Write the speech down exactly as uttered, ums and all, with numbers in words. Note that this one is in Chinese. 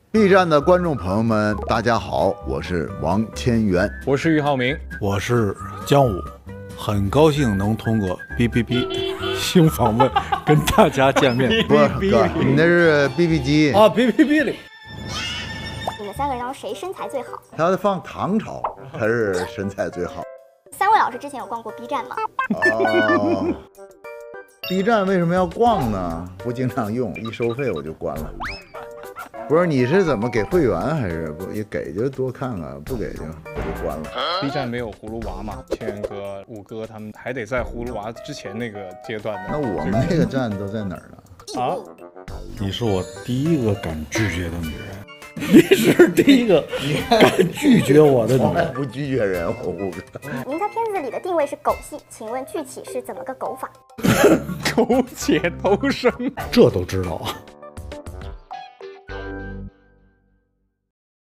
B 站的观众朋友们，大家好，我是王千源， 我是俞灏明， 我是姜武，很高兴能通过哔哔哔新访问跟大家见面。 不是哥，你那是 B B 机啊，哔哔哔里。 你们三个人当中谁身材最好？ 他放唐朝还是身材最好？ 三位老师之前有逛过 B 站吗？ 哦。B 站为什么要逛呢？不经常用，一收费我就关了。不是，你是怎么给会员还是不也给就多看看，不给就我就关了。 B 站没有葫芦娃嘛？千哥、五哥他们还得在葫芦娃之前那个阶段的。 那我们那个站都在哪儿呢？ 啊， 你是我第一个敢拒绝的女人。你是第一个敢拒绝我的女人。 不拒绝人，我五哥。 您在片子里的定位是狗系，请问具体是怎么个狗法？ 苟且偷生， 这都知道啊。